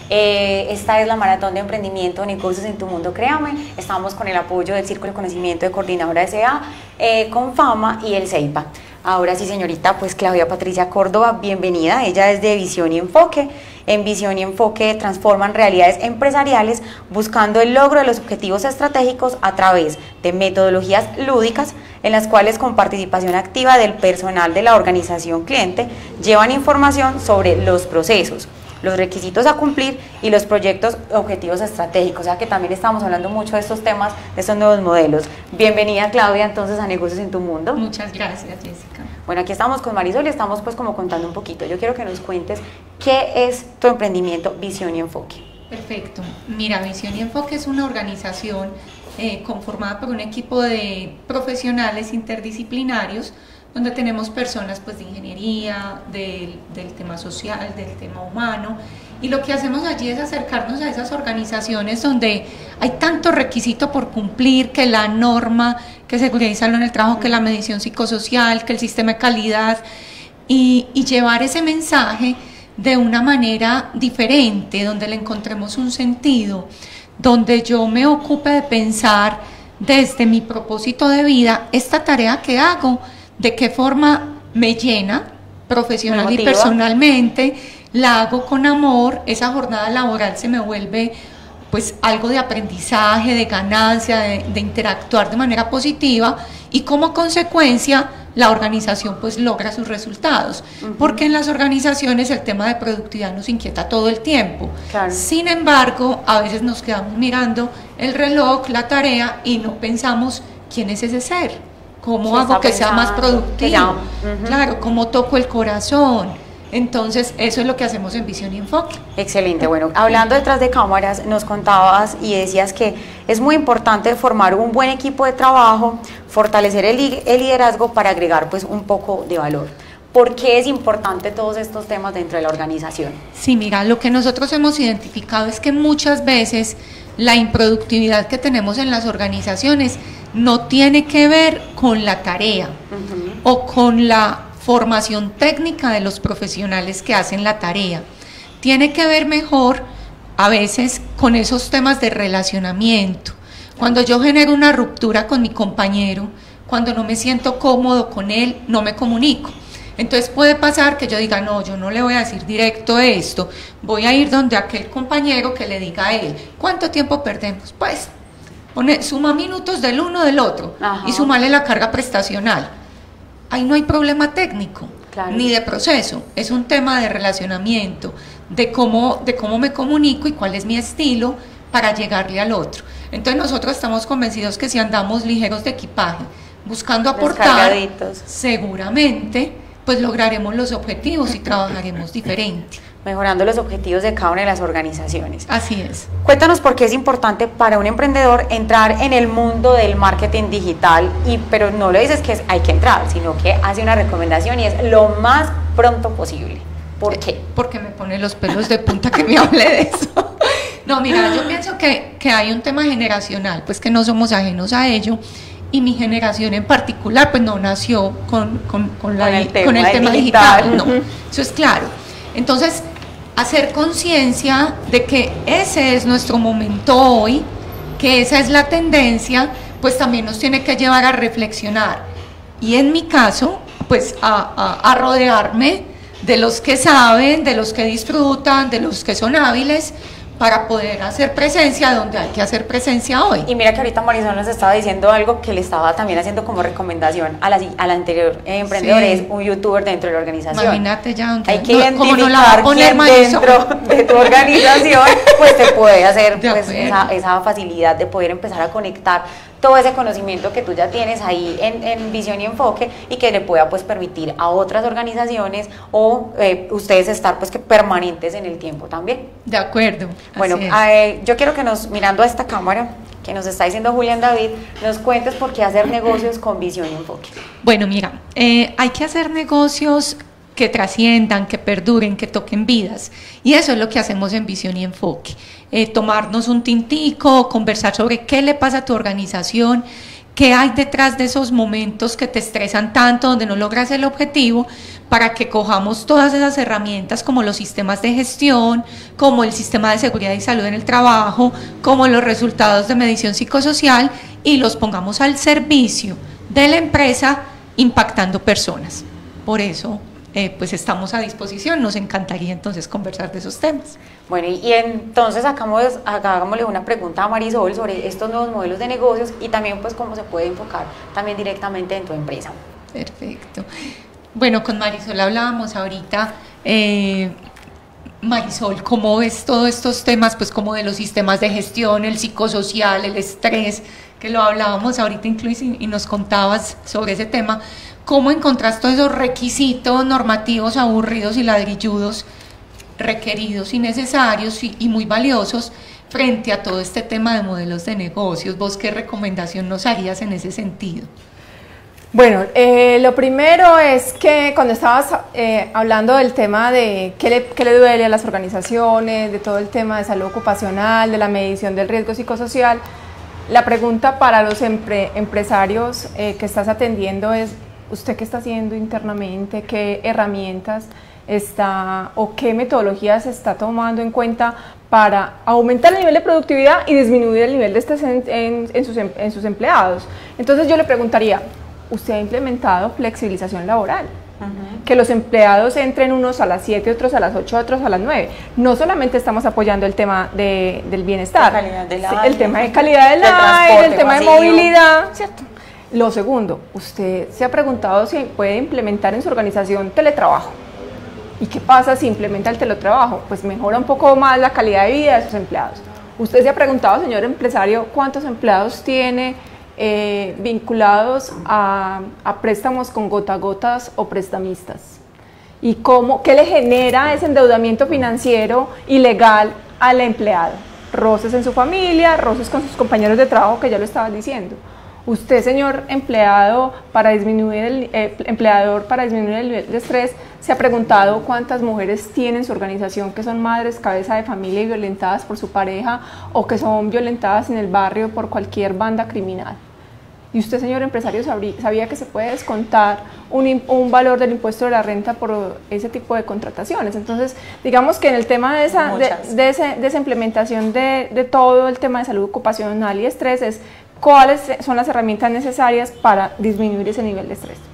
Esta es la Maratón de Emprendimiento, Negocios en tu Mundo, créame. Estamos con el apoyo del Círculo de Conocimiento de Coordinadora S.A., con Fama y el CEIPA. Ahora sí, señorita, pues Claudia Patricia Córdoba, bienvenida. Ella es de Visión y Enfoque. En Visión y Enfoque transforman realidades empresariales buscando el logro de los objetivos estratégicos a través de metodologías lúdicas en las cuales, con participación activa del personal de la organización cliente, llevan información sobre los procesos, los requisitos a cumplir y los proyectos objetivos estratégicos. O sea que también estamos hablando mucho de estos temas, de estos nuevos modelos. Bienvenida, Claudia, entonces a Negocios en tu Mundo. Muchas gracias, Jessica. Bueno, aquí estamos con Marisol y estamos pues como contando un poquito. Yo quiero que nos cuentes qué es tu emprendimiento Visión y Enfoque. Perfecto. Mira, Visión y Enfoque es una organización conformada por un equipo de profesionales interdisciplinarios, donde tenemos personas pues de ingeniería, del tema social, del tema humano, y lo que hacemos allí es acercarnos a esas organizaciones donde hay tanto requisito por cumplir, que la norma, que seguridad y salud en el trabajo, que la medición psicosocial, que el sistema de calidad, y llevar ese mensaje de una manera diferente, donde le encontremos un sentido, donde yo me ocupe de pensar desde mi propósito de vida, esta tarea que hago, de qué forma me llena profesional y personalmente, la hago con amor, esa jornada laboral se me vuelve pues algo de aprendizaje, de ganancia, de interactuar de manera positiva, y como consecuencia la organización pues logra sus resultados, porque en las organizaciones el tema de productividad nos inquieta todo el tiempo. Claro. Sin embargo, a veces nos quedamos mirando el reloj, la tarea, y no pensamos quién es ese ser, cómo hago que sea más productivo, claro, cómo toco el corazón. Entonces, eso es lo que hacemos en Visión y Enfoque. Excelente. Bueno, hablando detrás de cámaras, nos contabas y decías que es muy importante formar un buen equipo de trabajo, fortalecer el liderazgo para agregar pues un poco de valor. ¿Por qué es importante todos estos temas dentro de la organización? Sí, mira, lo que nosotros hemos identificado es que muchas veces la improductividad que tenemos en las organizaciones no tiene que ver con la tarea o con la formación técnica de los profesionales que hacen la tarea. Tiene que ver mejor a veces con esos temas de relacionamiento. Cuando yo genero una ruptura con mi compañero, cuando no me siento cómodo con él, no me comunico. Entonces puede pasar que yo diga, no, yo no le voy a decir directo esto, voy a ir donde aquel compañero que le diga a él, ¿cuánto tiempo perdemos? Pues suma minutos del uno del otro y sumarle la carga prestacional. Ahí no hay problema técnico, claro, ni de proceso, es un tema de relacionamiento, de cómo me comunico y cuál es mi estilo para llegarle al otro. Entonces nosotros estamos convencidos que si andamos ligeros de equipaje, buscando aportar, seguramente pues lograremos los objetivos y trabajaremos diferente. Mejorando los objetivos de cada una de las organizaciones. Así es. Cuéntanos por qué es importante para un emprendedor entrar en el mundo del marketing digital, pero no le dices que hay que entrar, sino que hace una recomendación y es lo más pronto posible. ¿Por qué? Porque me pone los pelos de punta que me hable de eso. No, mira, yo pienso que hay un tema generacional, pues que no somos ajenos a ello, y mi generación en particular pues no nació con el tema digital. No, eso es claro. Entonces, hacer conciencia de que ese es nuestro momento hoy, que esa es la tendencia, pues también nos tiene que llevar a reflexionar. Y en mi caso, pues a rodearme de los que saben, de los que disfrutan, de los que son hábiles, para poder hacer presencia donde hay que hacer presencia hoy. Y mira que ahorita Marisol nos estaba diciendo algo que le estaba también haciendo como recomendación a la anterior emprendedor, es un youtuber dentro de la organización. Imagínate ya, hay que identificar quién dentro de tu organización pues te puede hacer pues, esa facilidad de poder empezar a conectar todo ese conocimiento que tú ya tienes ahí en Visión y Enfoque, y que le pueda pues permitir a otras organizaciones o ustedes estar pues que permanentes en el tiempo también. De acuerdo. Bueno, yo quiero que mirando a esta cámara que nos está diciendo Julián David, nos cuentes por qué hacer negocios con Visión y Enfoque. Bueno, mira, hay que hacer negocios que trasciendan, que perduren, que toquen vidas, y eso es lo que hacemos en Visión y Enfoque. Tomarnos un tintico, conversar sobre qué le pasa a tu organización, qué hay detrás de esos momentos que te estresan tanto, donde no logras el objetivo, para que cojamos todas esas herramientas como los sistemas de gestión, como el sistema de seguridad y salud en el trabajo, como los resultados de medición psicosocial, y los pongamos al servicio de la empresa impactando personas. Por eso pues estamos a disposición, nos encantaría entonces conversar de esos temas. Bueno, y entonces hagámosle una pregunta a Marisol sobre estos nuevos modelos de negocios y también pues cómo se puede enfocar también directamente en tu empresa. Perfecto. Bueno, con Marisol hablábamos ahorita, Marisol, ¿cómo ves todos estos temas, pues como de los sistemas de gestión, el psicosocial, el estrés, que lo hablábamos ahorita incluso y nos contabas sobre ese tema? ¿Cómo encontraste todos esos requisitos normativos aburridos y ladrilludos, requeridos y necesarios y muy valiosos frente a todo este tema de modelos de negocios? ¿Vos qué recomendación nos harías en ese sentido? Bueno, lo primero es que cuando estabas hablando del tema de qué le duele a las organizaciones, de todo el tema de salud ocupacional, de la medición del riesgo psicosocial, la pregunta para los empresarios que estás atendiendo es: ¿usted qué está haciendo internamente? ¿Qué herramientas está o qué metodologías está tomando en cuenta para aumentar el nivel de productividad y disminuir el nivel de estrés en sus empleados? Entonces yo le preguntaría: ¿usted ha implementado flexibilización laboral? Que los empleados entren unos a las 7, otros a las 8, otros a las 9. No solamente estamos apoyando el tema del bienestar, el tema de calidad del aire, el tema de movilidad, ¿cierto? Lo segundo, usted se ha preguntado si puede implementar en su organización teletrabajo. ¿Y qué pasa si implementa el teletrabajo? Pues mejora un poco más la calidad de vida de sus empleados. Usted se ha preguntado, señor empresario, cuántos empleados tiene vinculados a préstamos con gota a gotas o prestamistas, y qué le genera ese endeudamiento financiero ilegal al empleado. Roces en su familia, roces con sus compañeros de trabajo, que ya lo estaba diciendo. Usted, señor empleador, para disminuir el nivel de estrés, se ha preguntado cuántas mujeres tiene en su organización que son madres, cabeza de familia y violentadas por su pareja, o que son violentadas en el barrio por cualquier banda criminal. Y usted, señor empresario, sabía que se puede descontar un valor del impuesto de la renta por ese tipo de contrataciones. Entonces, digamos que en el tema de esa implementación de todo el tema de salud ocupacional y estrés, es cuáles son las herramientas necesarias para disminuir ese nivel de estrés.